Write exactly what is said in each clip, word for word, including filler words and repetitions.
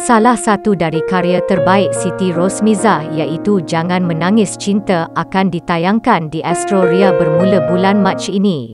Salah satu dari karya terbaik Siti Rosmizah iaitu Jangan Menangis Cinta akan ditayangkan di Astro Ria bermula bulan Mac ini.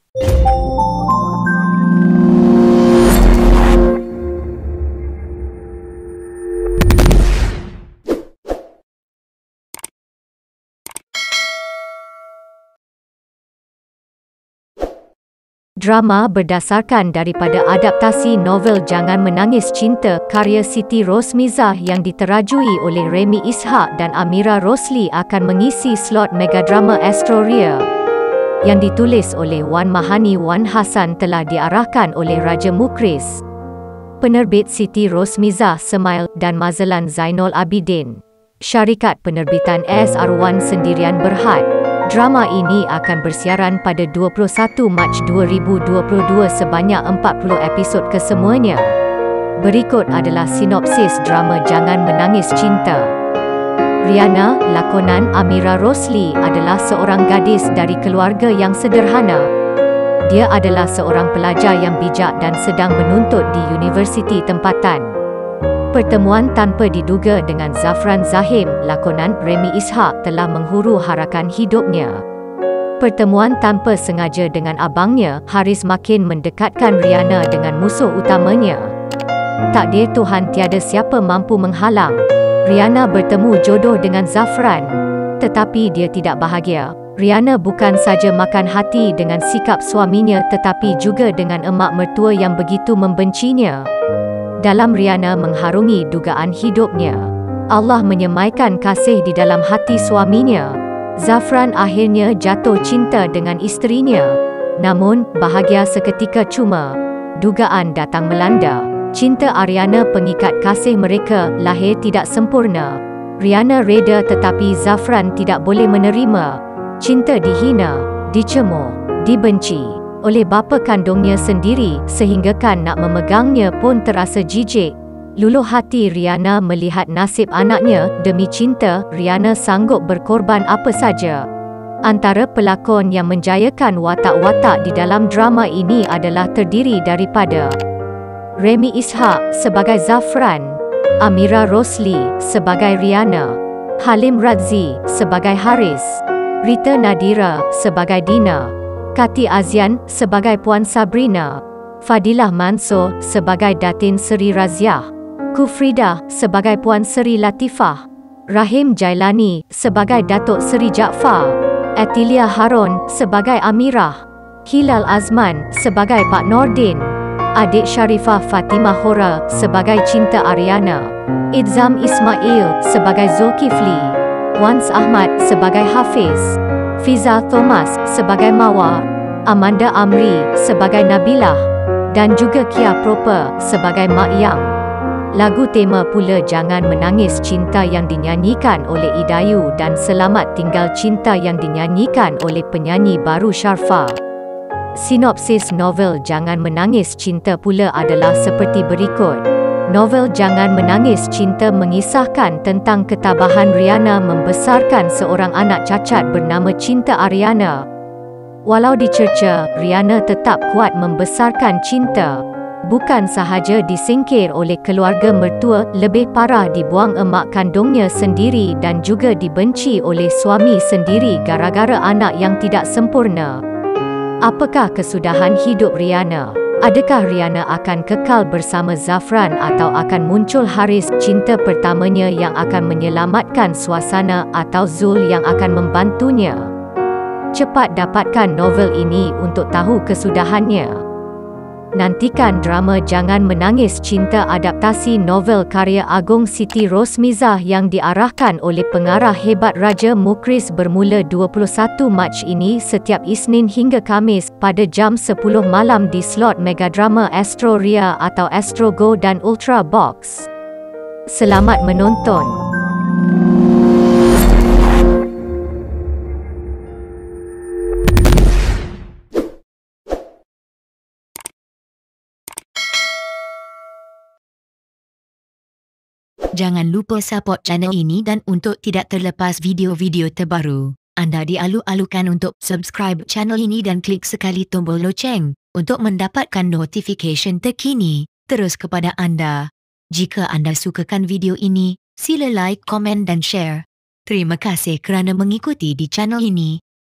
Drama berdasarkan daripada adaptasi novel Jangan Menangis Cinta karya Siti Rosmizah yang diterajui oleh Remy Ishak dan Amira Rosli akan mengisi slot megadrama Astro Ria. Yang ditulis oleh Wan Mahani Wan Hassan telah diarahkan oleh Raja Mukris. Penerbit Siti Rosmizah Semail dan Mazalan Zainul Abidin. Syarikat penerbitan S R Wan Sendirian Berhad. Drama ini akan bersiaran pada dua puluh satu Mac dua ribu dua puluh dua sebanyak empat puluh episod kesemuanya. Berikut adalah sinopsis drama Jangan Menangis Cinta. Riana, lakonan Amira Rosli adalah seorang gadis dari keluarga yang sederhana. Dia adalah seorang pelajar yang bijak dan sedang menuntut di universiti tempatan. Pertemuan tanpa diduga dengan Zafran Zahim, lakonan Remy Ishak telah menghuru harakan hidupnya. Pertemuan tanpa sengaja dengan abangnya, Haris makin mendekatkan Riana dengan musuh utamanya. Takdir Tuhan tiada siapa mampu menghalang. Riana bertemu jodoh dengan Zafran. Tetapi dia tidak bahagia. Riana bukan saja makan hati dengan sikap suaminya tetapi juga dengan emak mertua yang begitu membencinya. Dalam Riana mengharungi dugaan hidupnya, Allah menyemaikan kasih di dalam hati suaminya. Zafran akhirnya jatuh cinta dengan isterinya. Namun, bahagia seketika cuma. Dugaan datang melanda. Cinta Ariana pengikat kasih mereka lahir tidak sempurna. Riana reda tetapi Zafran tidak boleh menerima. Cinta dihina, dicemooh, dibenci oleh bapa kandungnya sendiri sehinggakan nak memegangnya pun terasa jijik. Luluh hati Riana melihat nasib anaknya. Demi cinta, Riana sanggup berkorban apa saja. Antara pelakon yang menjayakan watak-watak di dalam drama ini adalah terdiri daripada Remy Ishak sebagai Zafran, Amira Rosli sebagai Riana, Halim Radzi sebagai Haris, Rita Nadira sebagai Dina, Kati Azian sebagai Puan Sabrina, Fadilah Mansur sebagai Datin Seri Raziah, Kufrida sebagai Puan Seri Latifah, Rahim Jailani sebagai Datuk Seri Jaafar, Atilia Harun sebagai Amirah, Hilal Azman sebagai Pak Nordin, adik Sharifah Fatimah Hora sebagai Cinta Ariana, Idzam Ismail sebagai Zulkifli, Wans Ahmad sebagai Hafiz, Fiza Thomas sebagai Mawar, Amanda Amri sebagai Nabilah, dan juga Kia Proper sebagai Mak Yang. Lagu tema pula Jangan Menangis Cinta yang dinyanyikan oleh Idayu dan Selamat Tinggal Cinta yang dinyanyikan oleh penyanyi baru Sharfa. Sinopsis novel Jangan Menangis Cinta pula adalah seperti berikut. Novel Jangan Menangis Cinta mengisahkan tentang ketabahan Riana membesarkan seorang anak cacat bernama Cinta Ariana. Walau dicerca, Riana tetap kuat membesarkan Cinta. Bukan sahaja disingkir oleh keluarga mertua, lebih parah dibuang emak kandungnya sendiri dan juga dibenci oleh suami sendiri gara-gara anak yang tidak sempurna. Apakah kesudahan hidup Riana? Adakah Riana akan kekal bersama Zafran atau akan muncul Haris, cinta pertamanya yang akan menyelamatkan suasana, atau Zul yang akan membantunya? Cepat dapatkan novel ini untuk tahu kesudahannya. Nantikan drama Jangan Menangis Cinta adaptasi novel karya agung Siti Rosmizah yang diarahkan oleh pengarah hebat Raja Mukris bermula dua puluh satu Mac ini setiap Isnin hingga Khamis pada jam sepuluh malam di slot megadrama Astro Ria atau Astro Go dan Ultra Box. Selamat menonton. Jangan lupa support channel ini dan untuk tidak terlepas video-video terbaru, anda dialu-alukan untuk subscribe channel ini dan klik sekali tombol loceng untuk mendapatkan notification terkini terus kepada anda. Jika anda sukakan video ini, sila like, komen dan share. Terima kasih kerana mengikuti di channel ini.